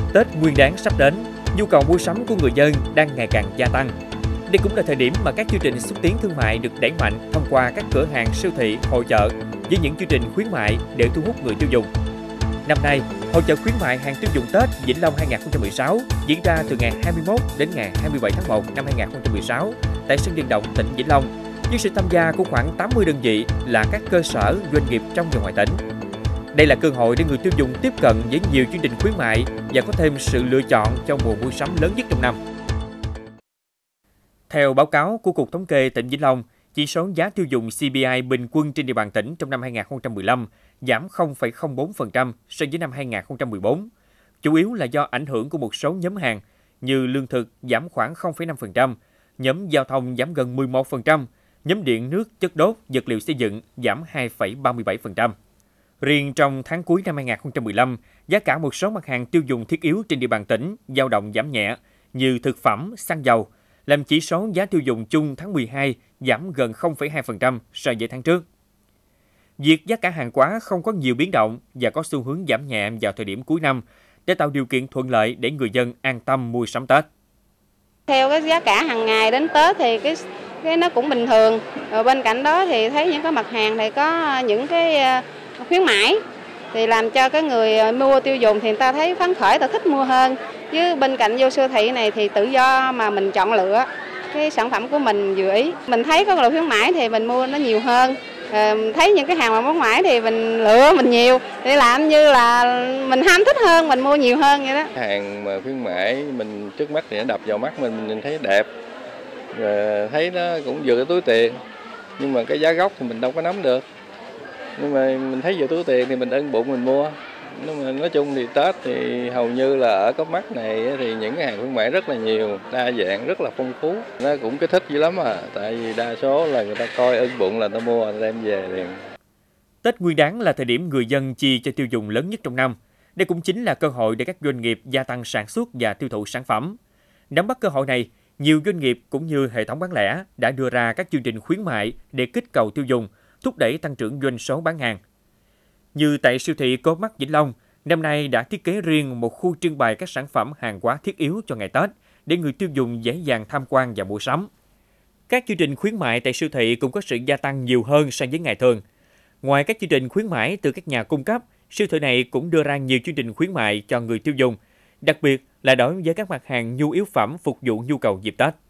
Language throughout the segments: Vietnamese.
Tết Nguyên đán sắp đến, nhu cầu mua sắm của người dân đang ngày càng gia tăng. Đây cũng là thời điểm mà các chương trình xúc tiến thương mại được đẩy mạnh thông qua các cửa hàng siêu thị, hội chợ với những chương trình khuyến mại để thu hút người tiêu dùng. Năm nay, hội chợ khuyến mại hàng tiêu dùng Tết Vĩnh Long 2016 diễn ra từ ngày 21 đến ngày 27 tháng 1 năm 2016 tại sân vận động tỉnh Vĩnh Long, với sự tham gia của khoảng 80 đơn vị là các cơ sở, doanh nghiệp trong và ngoài tỉnh. Đây là cơ hội để người tiêu dùng tiếp cận với nhiều chương trình khuyến mại và có thêm sự lựa chọn cho mùa mua sắm lớn nhất trong năm. Theo báo cáo của Cục Thống kê tỉnh Vĩnh Long, chỉ số giá tiêu dùng CPI bình quân trên địa bàn tỉnh trong năm 2015 giảm 0,04% so với năm 2014. Chủ yếu là do ảnh hưởng của một số nhóm hàng như lương thực giảm khoảng 0,5%, nhóm giao thông giảm gần 11%, nhóm điện nước, chất đốt, vật liệu xây dựng giảm 2,37%. Riêng trong tháng cuối năm 2015, giá cả một số mặt hàng tiêu dùng thiết yếu trên địa bàn tỉnh dao động giảm nhẹ như thực phẩm, xăng dầu, làm chỉ số giá tiêu dùng chung tháng 12 giảm gần 0,2% so với tháng trước. Việc giá cả hàng hóa không có nhiều biến động và có xu hướng giảm nhẹ vào thời điểm cuối năm để tạo điều kiện thuận lợi để người dân an tâm mua sắm Tết. Theo cái giá cả hàng ngày đến Tết thì cái nó cũng bình thường. Rồi bên cạnh đó thì thấy những cái mặt hàng thì có những cái khuyến mãi thì làm cho cái người mua tiêu dùng thì người ta thấy phấn khởi, ta thích mua hơn. Chứ bên cạnh vô siêu thị này thì tự do mà mình chọn lựa cái sản phẩm của mình vừa ý. Mình thấy có loại khuyến mãi thì mình mua nó nhiều hơn. Thấy những cái hàng mà khuyến mãi thì mình lựa mình nhiều để làm như là mình ham thích hơn, mình mua nhiều hơn vậy đó. Hàng mà khuyến mãi mình trước mắt thì nó đập vào mắt mình thấy đẹp, thấy nó cũng vừa cái túi tiền, nhưng mà cái giá gốc thì mình đâu có nắm được. Nhưng mà mình thấy vừa túi tiền thì mình ưng bụng mình mua. Nhưng mà nói chung thì Tết thì hầu như là ở Cop Mart này thì những cái hàng khuyến mãi rất là nhiều, đa dạng, rất là phong phú. Nó cũng kích thích dữ lắm tại vì đa số là người ta coi ưng bụng là người ta mua, đem về liền. Tết Nguyên đán là thời điểm người dân chi cho tiêu dùng lớn nhất trong năm. Đây cũng chính là cơ hội để các doanh nghiệp gia tăng sản xuất và tiêu thụ sản phẩm. Nắm bắt cơ hội này, nhiều doanh nghiệp cũng như hệ thống bán lẻ đã đưa ra các chương trình khuyến mại để kích cầu tiêu dùng, thúc đẩy tăng trưởng doanh số bán hàng. Như tại siêu thị Co.op Mart Vĩnh Long, năm nay đã thiết kế riêng một khu trưng bày các sản phẩm hàng hóa thiết yếu cho ngày Tết để người tiêu dùng dễ dàng tham quan và mua sắm. Các chương trình khuyến mại tại siêu thị cũng có sự gia tăng nhiều hơn so với ngày thường. Ngoài các chương trình khuyến mãi từ các nhà cung cấp, siêu thị này cũng đưa ra nhiều chương trình khuyến mại cho người tiêu dùng, đặc biệt là đối với các mặt hàng nhu yếu phẩm phục vụ nhu cầu dịp Tết.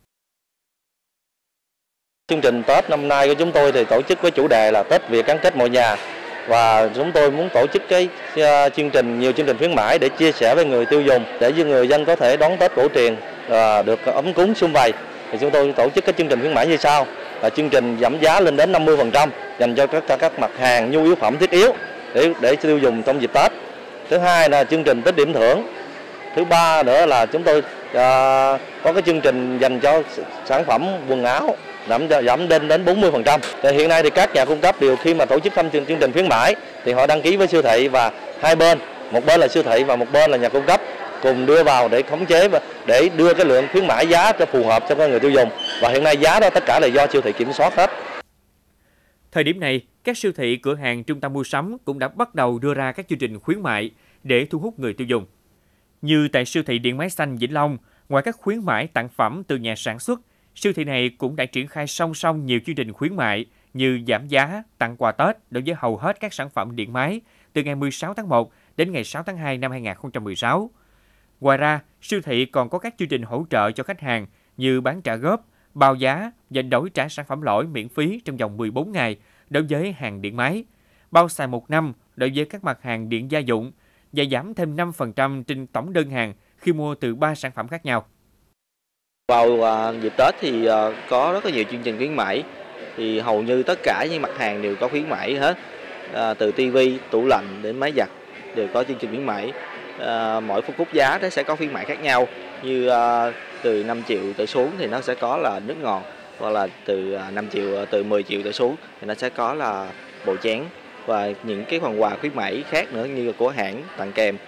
Chương trình Tết năm nay của chúng tôi thì tổ chức với chủ đề là Tết Việt gắn kết mọi nhà, và chúng tôi muốn tổ chức nhiều chương trình khuyến mãi để chia sẻ với người tiêu dùng, để cho người dân có thể đón Tết cổ truyền được ấm cúng sum vầy. Thì chúng tôi tổ chức các chương trình khuyến mãi như sau: là chương trình giảm giá lên đến 50% dành cho các mặt hàng nhu yếu phẩm thiết yếu để tiêu dùng trong dịp Tết. Thứ hai là chương trình Tết điểm thưởng. Thứ ba nữa là chúng tôi có cái chương trình dành cho sản phẩm quần áo giảm đến 40%. Thì hiện nay thì các nhà cung cấp đều khi mà tổ chức chương trình khuyến mãi thì họ đăng ký với siêu thị, và hai bên, một bên là siêu thị và một bên là nhà cung cấp cùng đưa vào để khống chế và để đưa cái lượng khuyến mãi giá cho phù hợp cho người tiêu dùng. Và hiện nay giá đó tất cả là do siêu thị kiểm soát hết. Thời điểm này, các siêu thị, cửa hàng, trung tâm mua sắm cũng đã bắt đầu đưa ra các chương trình khuyến mại để thu hút người tiêu dùng. Như tại siêu thị Điện Máy Xanh Vĩnh Long, ngoài các khuyến mãi tặng phẩm từ nhà sản xuất, siêu thị này cũng đã triển khai song song nhiều chương trình khuyến mại như giảm giá, tặng quà Tết đối với hầu hết các sản phẩm điện máy từ ngày 16 tháng 1 đến ngày 6 tháng 2 năm 2016. Ngoài ra, siêu thị còn có các chương trình hỗ trợ cho khách hàng như bán trả góp, bao giá và đổi trả sản phẩm lỗi miễn phí trong vòng 14 ngày đối với hàng điện máy, bao xài 1 năm đối với các mặt hàng điện gia dụng và giảm thêm 5% trên tổng đơn hàng khi mua từ 3 sản phẩm khác nhau. Vào dịp Tết thì có rất là nhiều chương trình khuyến mãi, thì hầu như tất cả những mặt hàng đều có khuyến mãi hết, từ tivi, tủ lạnh đến máy giặt đều có chương trình khuyến mãi. Mỗi phân khúc giá nó sẽ có khuyến mãi khác nhau, như từ 5 triệu trở xuống thì nó sẽ có là nước ngọt, hoặc là từ 5 triệu, từ 10 triệu trở xuống thì nó sẽ có là bộ chén và những cái phần quà khuyến mãi khác nữa như của hãng tặng kèm.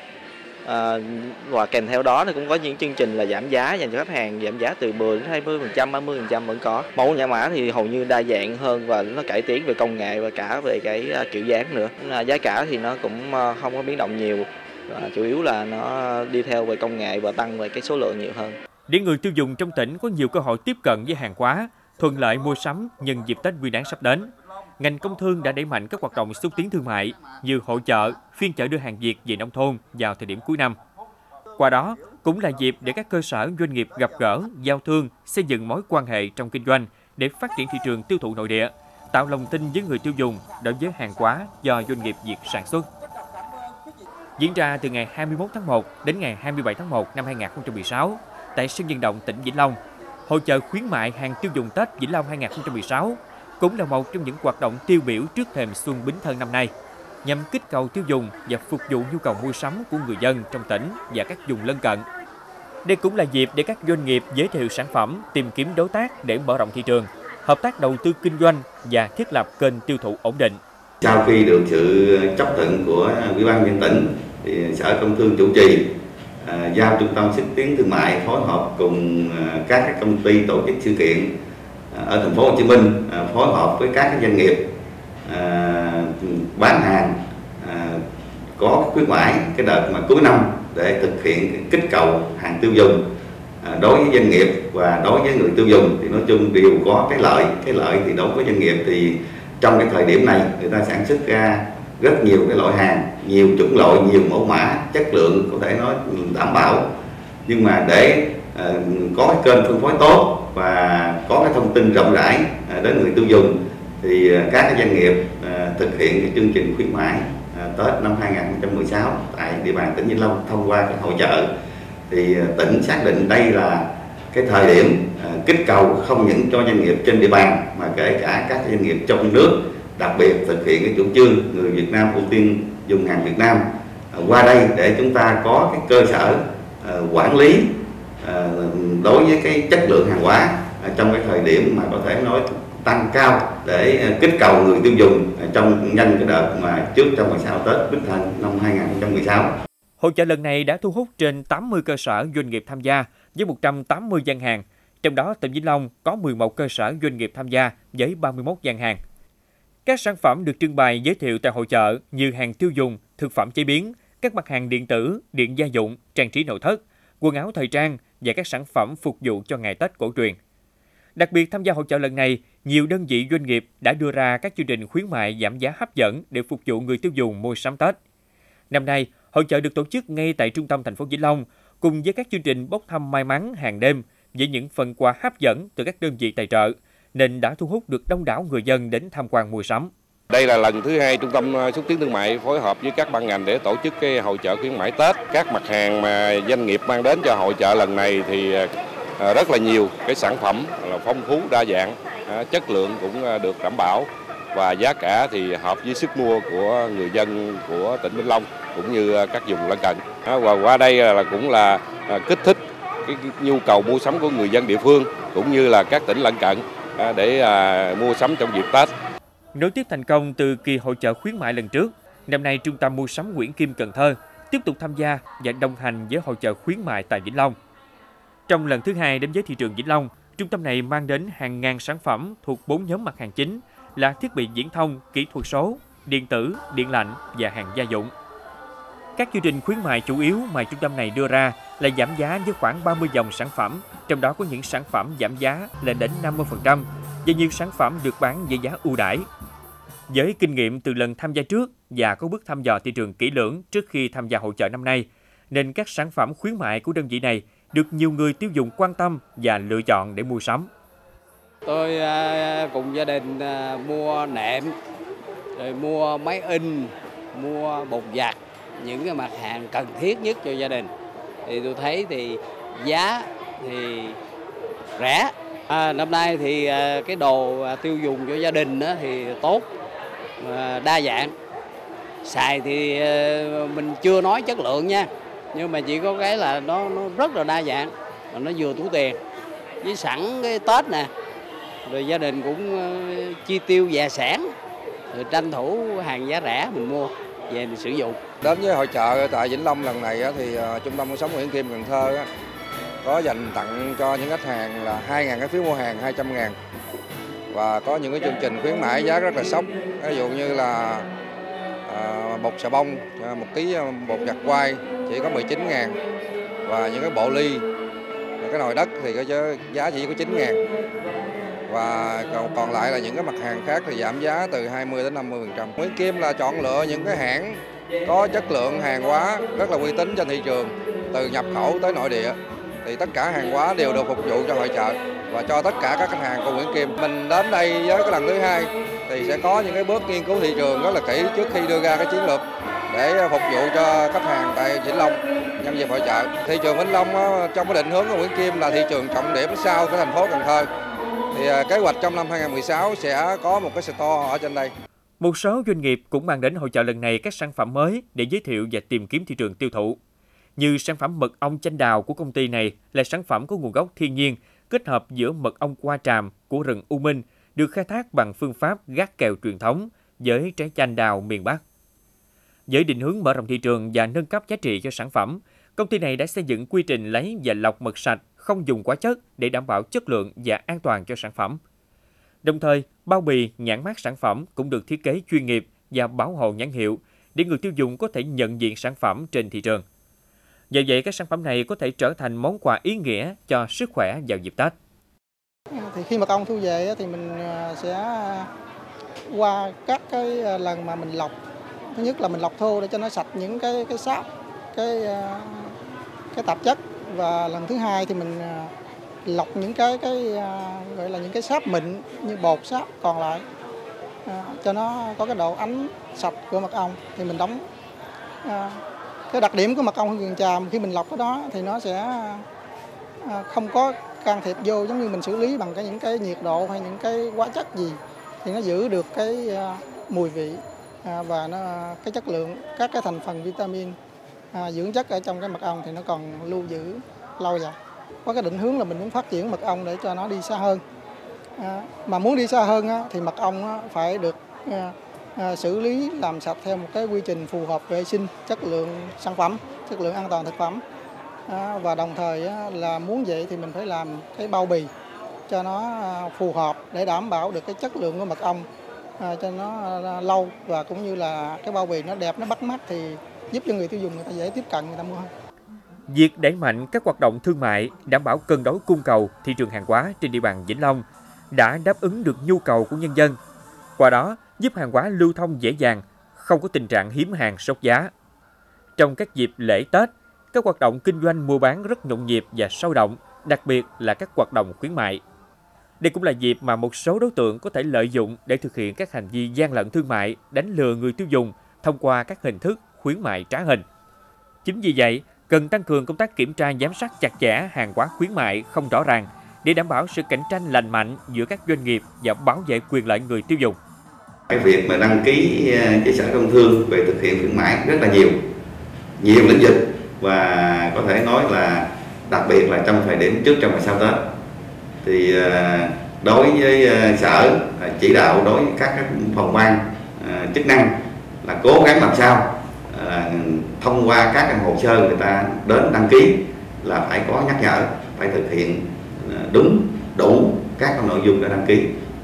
Và kèm theo đó thì cũng có những chương trình là giảm giá dành cho khách hàng, giảm giá từ 10 đến 20%, 30% vẫn có. Mẫu Nhã Mã thì hầu như đa dạng hơn và nó cải tiến về công nghệ và cả về cái kiểu dáng nữa. Giá cả thì nó cũng không có biến động nhiều. và chủ yếu là nó đi theo về công nghệ và tăng về cái số lượng nhiều hơn. Để người tiêu dùng trong tỉnh có nhiều cơ hội tiếp cận với hàng hóa, thuận lợi mua sắm nhân dịp Tết Nguyên đán sắp đến, ngành công thương đã đẩy mạnh các hoạt động xúc tiến thương mại như hội chợ, phiên chợ đưa hàng Việt về nông thôn vào thời điểm cuối năm. Qua đó, cũng là dịp để các cơ sở doanh nghiệp gặp gỡ, giao thương, xây dựng mối quan hệ trong kinh doanh để phát triển thị trường tiêu thụ nội địa, tạo lòng tin với người tiêu dùng đối với hàng hóa do doanh nghiệp Việt sản xuất. Diễn ra từ ngày 21 tháng 1 đến ngày 27 tháng 1 năm 2016 tại sân vận động tỉnh Vĩnh Long, hội chợ khuyến mại hàng tiêu dùng Tết Vĩnh Long 2016 cũng là một trong những hoạt động tiêu biểu trước thềm Xuân Bính Thân năm nay, nhằm kích cầu tiêu dùng và phục vụ nhu cầu mua sắm của người dân trong tỉnh và các vùng lân cận. Đây cũng là dịp để các doanh nghiệp giới thiệu sản phẩm, tìm kiếm đối tác để mở rộng thị trường, hợp tác đầu tư kinh doanh và thiết lập kênh tiêu thụ ổn định. Sau khi được sự chấp thuận của Ủy ban nhân dân tỉnh, thì Sở Công Thương chủ trì giao Trung tâm xúc tiến thương mại phối hợp cùng các công ty tổ chức sự kiện ở thành phố Hồ Chí Minh phối hợp với các doanh nghiệp bán hàng có khuyến mãi cái đợt mà cuối năm để thực hiện kích cầu hàng tiêu dùng đối với doanh nghiệp và đối với người tiêu dùng thì nói chung đều có cái lợi thì đối với doanh nghiệp thì trong cái thời điểm này người ta sản xuất ra rất nhiều cái loại hàng, nhiều chủng loại, nhiều mẫu mã, chất lượng có thể nói đảm bảo, nhưng mà để có cái kênh phân phối tốt và có cái thông tin rộng rãi đến người tiêu dùng thì các doanh nghiệp thực hiện cái chương trình khuyến mãi Tết năm 2016 tại địa bàn tỉnh Vĩnh Long thông qua cái hội chợ thì tỉnh xác định đây là cái thời điểm kích cầu không những cho doanh nghiệp trên địa bàn mà kể cả các doanh nghiệp trong nước, đặc biệt thực hiện cái chủ trương người Việt Nam ưu tiên dùng hàng Việt Nam qua đây để chúng ta có cái cơ sở quản lý đối với cái chất lượng hàng hóa trong cái thời điểm mà có thể nói tăng cao để kích cầu người tiêu dùng trong nhân cái đợt mà trước trong và sau Tết Bính Thân năm 2016. Hội chợ lần này đã thu hút trên 80 cơ sở doanh nghiệp tham gia với 180 gian hàng, trong đó tỉnh Vĩnh Long có 11 cơ sở doanh nghiệp tham gia với 31 gian hàng. Các sản phẩm được trưng bày giới thiệu tại hội chợ như hàng tiêu dùng, thực phẩm chế biến, các mặt hàng điện tử, điện gia dụng, trang trí nội thất, quần áo thời trang và các sản phẩm phục vụ cho ngày Tết cổ truyền. Đặc biệt tham gia hội chợ lần này, nhiều đơn vị doanh nghiệp đã đưa ra các chương trình khuyến mại giảm giá hấp dẫn để phục vụ người tiêu dùng mua sắm Tết. Năm nay, hội chợ được tổ chức ngay tại trung tâm thành phố Vĩnh Long cùng với các chương trình bốc thăm may mắn hàng đêm với những phần quà hấp dẫn từ các đơn vị tài trợ, nên đã thu hút được đông đảo người dân đến tham quan mua sắm. Đây là lần thứ hai Trung tâm xúc tiến thương mại phối hợp với các ban ngành để tổ chức cái hội chợ khuyến mãi Tết. Các mặt hàng mà doanh nghiệp mang đến cho hội chợ lần này thì rất là nhiều, cái sản phẩm là phong phú đa dạng, chất lượng cũng được đảm bảo và giá cả thì hợp với sức mua của người dân của tỉnh Vĩnh Long cũng như các vùng lân cận. Và qua đây là cũng là kích thích cái nhu cầu mua sắm của người dân địa phương cũng như là các tỉnh lân cận để mua sắm trong dịp Tết. Nối tiếp thành công từ kỳ hội chợ khuyến mại lần trước, năm nay Trung tâm Mua sắm Nguyễn Kim Cần Thơ tiếp tục tham gia và đồng hành với hội chợ khuyến mại tại Vĩnh Long. Trong lần thứ hai đến với thị trường Vĩnh Long, trung tâm này mang đến hàng ngàn sản phẩm thuộc 4 nhóm mặt hàng chính là thiết bị viễn thông, kỹ thuật số, điện tử, điện lạnh và hàng gia dụng. Các chương trình khuyến mại chủ yếu mà trung tâm này đưa ra là giảm giá với khoảng 30 dòng sản phẩm, trong đó có những sản phẩm giảm giá lên đến 50% và nhiều sản phẩm được bán với giá ưu đãi. Với kinh nghiệm từ lần tham gia trước và có bước thăm dò thị trường kỹ lưỡng trước khi tham gia hội chợ năm nay, nên các sản phẩm khuyến mại của đơn vị này được nhiều người tiêu dùng quan tâm và lựa chọn để mua sắm. Tôi cùng gia đình mua nệm, rồi mua máy in, mua bột giặt, những cái mặt hàng cần thiết nhất cho gia đình. Thì tôi thấy thì giá thì rẻ. Năm nay thì cái đồ tiêu dùng cho gia đình thì tốt, đa dạng. Xài thì mình chưa nói chất lượng nha, nhưng mà chỉ có cái là nó rất là đa dạng, và nó vừa túi tiền. Với sẵn cái Tết nè, rồi gia đình cũng chi tiêu dè sẻn, rồi tranh thủ hàng giá rẻ mình mua về mình sử dụng. Đến với hội chợ tại Vĩnh Long lần này thì Trung tâm Mua sắm Nguyễn Kim Cần Thơ có dành tặng cho những khách hàng là 2.000 cái phiếu mua hàng 200.000 và có những cái chương trình khuyến mãi giá rất là sốc. Ví dụ như là bột xà bông, 1 kg bột giặt quai chỉ có 19.000, và những cái bộ ly, cái nồi đất thì có giá chỉ có 9.000, và còn lại là những cái mặt hàng khác thì giảm giá từ 20 đến 50%. Nguyễn Kim là chọn lựa những cái hãng có chất lượng hàng hóa rất là uy tín trên thị trường, từ nhập khẩu tới nội địa, thì tất cả hàng hóa đều được phục vụ cho hội chợ và cho tất cả các khách hàng của Nguyễn Kim. Mình đến đây với cái lần thứ 2 thì sẽ có những cái bước nghiên cứu thị trường rất là kỹ trước khi đưa ra cái chiến lược để phục vụ cho khách hàng tại Vĩnh Long nhân dịp hội chợ. Thị trường Vĩnh Long trong cái định hướng của Nguyễn Kim là thị trường trọng điểm sau cái thành phố Cần Thơ. Thì kế hoạch trong năm 2016 sẽ có một cái store ở trên đây. Một số doanh nghiệp cũng mang đến hội chợ lần này các sản phẩm mới để giới thiệu và tìm kiếm thị trường tiêu thụ. Như sản phẩm mật ong chanh đào của công ty này là sản phẩm có nguồn gốc thiên nhiên, kết hợp giữa mật ong Qua Tràm của rừng U Minh, được khai thác bằng phương pháp gác kèo truyền thống với trái chanh đào miền Bắc. Với định hướng mở rộng thị trường và nâng cấp giá trị cho sản phẩm, công ty này đã xây dựng quy trình lấy và lọc mật sạch, không dùng hóa chất để đảm bảo chất lượng và an toàn cho sản phẩm. Đồng thời, bao bì, nhãn mác sản phẩm cũng được thiết kế chuyên nghiệp và bảo hộ nhãn hiệu để người tiêu dùng có thể nhận diện sản phẩm trên thị trường. Nhờ vậy, các sản phẩm này có thể trở thành món quà ý nghĩa cho sức khỏe vào dịp Tết. Thì khi mật ong thu về thì mình sẽ qua các cái lần mà mình lọc. Thứ nhất là mình lọc thô để cho nó sạch những cái sáp, cái tạp chất, và lần thứ hai thì mình lọc những cái gọi là những cái sáp mịn như bột sáp còn lại cho nó có cái độ ánh sạch của mật ong. Thì mình đóng cái đặc điểm của mật ong Hương Tràm khi mình lọc cái đó thì nó sẽ không có can thiệp vô, giống như mình xử lý bằng những cái nhiệt độ hay những cái hóa chất gì, thì nó giữ được cái mùi vị và cái chất lượng, các cái thành phần vitamin, dưỡng chất ở trong cái mật ong thì nó còn lưu giữ lâu dài. Có cái định hướng là mình muốn phát triển mật ong để cho nó đi xa hơn. Mà muốn đi xa hơn thì mật ong phải được xử lý làm sạch theo một cái quy trình phù hợp vệ sinh, chất lượng sản phẩm, chất lượng an toàn thực phẩm. Và đồng thời là muốn vậy thì mình phải làm cái bao bì cho nó phù hợp để đảm bảo được cái chất lượng của mật ong cho nó lâu, và cũng như là cái bao bì nó đẹp, nó bắt mắt thì giúp cho người tiêu dùng người ta dễ tiếp cận, người ta mua hơn. Việc đẩy mạnh các hoạt động thương mại đảm bảo cân đối cung cầu thị trường hàng hóa trên địa bàn Vĩnh Long đã đáp ứng được nhu cầu của nhân dân. Qua đó giúp hàng hóa lưu thông dễ dàng, không có tình trạng hiếm hàng sốt giá. Trong các dịp lễ Tết, các hoạt động kinh doanh mua bán rất nhộn nhịp và sôi động, đặc biệt là các hoạt động khuyến mại. Đây cũng là dịp mà một số đối tượng có thể lợi dụng để thực hiện các hành vi gian lận thương mại, đánh lừa người tiêu dùng thông qua các hình thức khuyến mại trá hình. Chính vì vậy, cần tăng cường công tác kiểm tra giám sát chặt chẽ hàng hóa khuyến mại không rõ ràng để đảm bảo sự cạnh tranh lành mạnh giữa các doanh nghiệp và bảo vệ quyền lợi người tiêu dùng. Cái việc mà đăng ký với Sở Công Thương về thực hiện khuyến mãi rất là nhiều lĩnh vực, và có thể nói là đặc biệt là trong thời điểm trước, trong và sau Tết thì đối với Sở chỉ đạo đối với các phòng ban chức năng là cố gắng làm sao thông qua các hồ sơ người ta đến đăng ký là phải có nhắc nhở, phải thực hiện đúng đủ các nội dung đã đăng ký.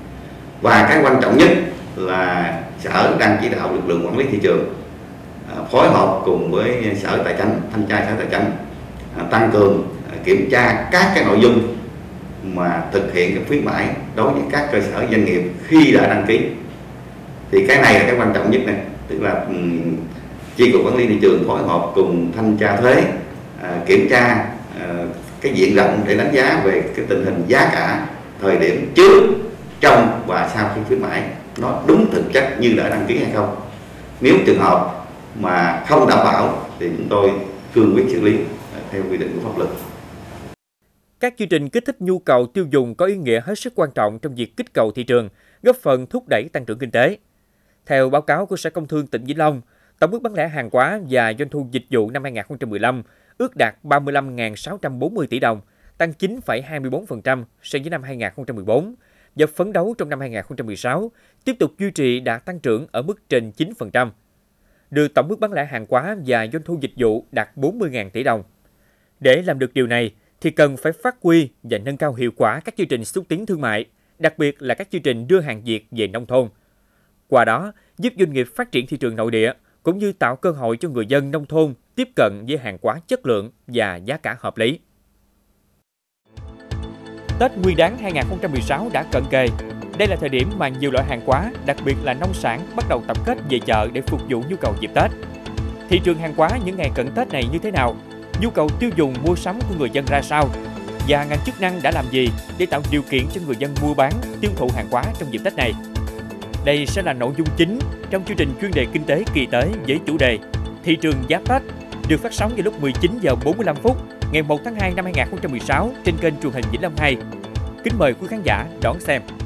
Và cái quan trọng nhất là Sở đang chỉ đạo lực lượng quản lý thị trường phối hợp cùng với Sở Tài Chánh, thanh tra Sở Tài Chánh tăng cường kiểm tra các cái nội dung mà thực hiện cái khuyến mãi đối với các cơ sở doanh nghiệp khi đã đăng ký. Thì cái này là cái quan trọng nhất này, tức là Chi cục Quản lý thị trường phối hợp cùng thanh tra thuế kiểm tra cái diện rộng để đánh giá về cái tình hình giá cả thời điểm trước, trong và sau khi khuyến mãi nó đúng thực chất như đã đăng ký hay không. Nếu trường hợp mà không đảm bảo thì chúng tôi cương quyết xử lý theo quy định của pháp luật. Các chương trình kích thích nhu cầu tiêu dùng có ý nghĩa hết sức quan trọng trong việc kích cầu thị trường, góp phần thúc đẩy tăng trưởng kinh tế. Theo báo cáo của Sở Công Thương tỉnh Vĩnh Long, tổng mức bán lẻ hàng hóa và doanh thu dịch vụ năm 2015 ước đạt 35.640 tỷ đồng, tăng 9,24% so với năm 2014, và phấn đấu trong năm 2016 tiếp tục duy trì đạt tăng trưởng ở mức trên 9%. Đưa tổng mức bán lẻ hàng hóa và doanh thu dịch vụ đạt 40.000 tỷ đồng. Để làm được điều này thì cần phải phát huy và nâng cao hiệu quả các chương trình xúc tiến thương mại, đặc biệt là các chương trình đưa hàng Việt về nông thôn. Qua đó, giúp doanh nghiệp phát triển thị trường nội địa, cũng như tạo cơ hội cho người dân nông thôn tiếp cận với hàng hóa chất lượng và giá cả hợp lý. Tết Nguyên đán 2016 đã cận kề. Đây là thời điểm mà nhiều loại hàng hóa, đặc biệt là nông sản, bắt đầu tập kết về chợ để phục vụ nhu cầu dịp Tết. Thị trường hàng hóa những ngày cận Tết này như thế nào? Nhu cầu tiêu dùng mua sắm của người dân ra sao? Và ngành chức năng đã làm gì để tạo điều kiện cho người dân mua bán, tiêu thụ hàng hóa trong dịp Tết này? Đây sẽ là nội dung chính trong chương trình chuyên đề kinh tế kỳ tới với chủ đề Thị trường Giáp Tết, được phát sóng vào lúc 19h45 ngày 1 tháng 2 năm 2016 trên kênh truyền hình Vĩnh Long 2. Kính mời quý khán giả đón xem.